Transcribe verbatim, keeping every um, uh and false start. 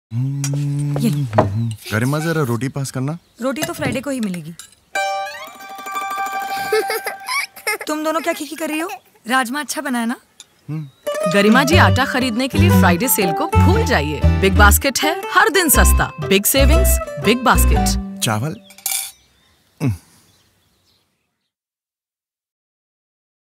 ये गरिमा जरा रोटी पास करना। रोटी तो फ्राइडे को ही मिलेगी। तुम दोनों क्या खिखी कर रही हो? राजमा अच्छा बना है ना? गरिमा जी, आटा खरीदने के लिए फ्राइडे सेल को भूल जाइए। बिग बास्केट है, हर दिन सस्ता। Big savings, big basket. चावल